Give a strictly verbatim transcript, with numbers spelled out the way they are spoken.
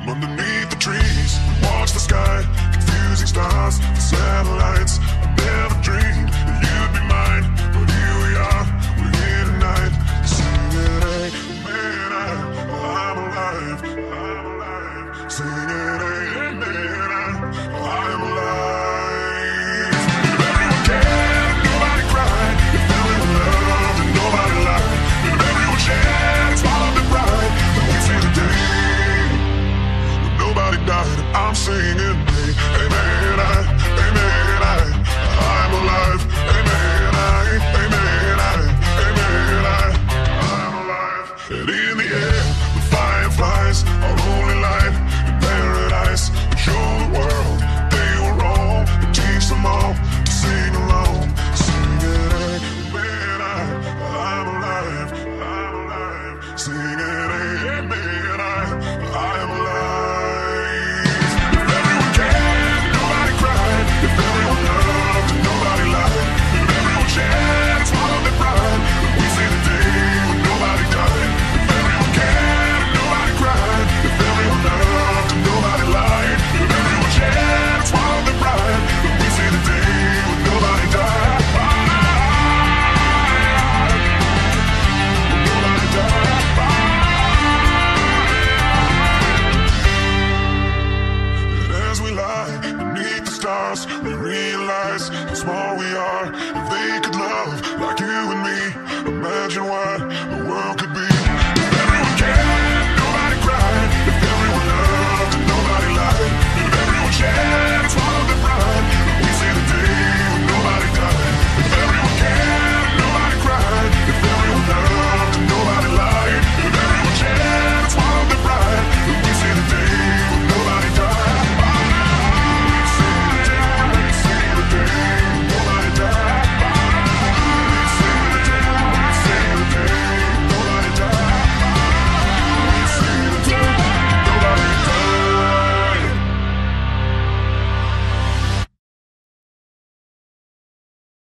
from underneath the trees. We watch the sky, confusing stars and satellites. I never dreamed that you'd be mine, but here we are, we're here tonight, singing, hey, man, I, I'm alive, I'm alive, singing, hey, man, I, I'm alive. If everyone cared and nobody cried, if everyone loved and nobody lied, if everyone shared and swallowed their pride, then we'd see the day when nobody died. I'm singing, hey, hey, man, I, hey, man, I, I'm alive, hey, man, I, hey, man, I, hey, man, I, I'm alive. And in the air, the fireflies, our only light in paradise, would show the world they were wrong and teach them all to sing along, singing, hey, man, I, I'm alive, I'm alive, singing, hey, hey, man, I, I'm alive. If everyone cared and nobody cried, if everyone loved and nobody lied, if everyone shared and swallowed their pride, then we see the day when nobody died. If everyone cared and nobody cried, if everyone loved and nobody lied, if everyone shared and swallowed their pride, then we see the day when nobody died. When nobody died. And as we lie beneath the stars, we realize how small we are. If they could love like you and me, imagine what the world could be.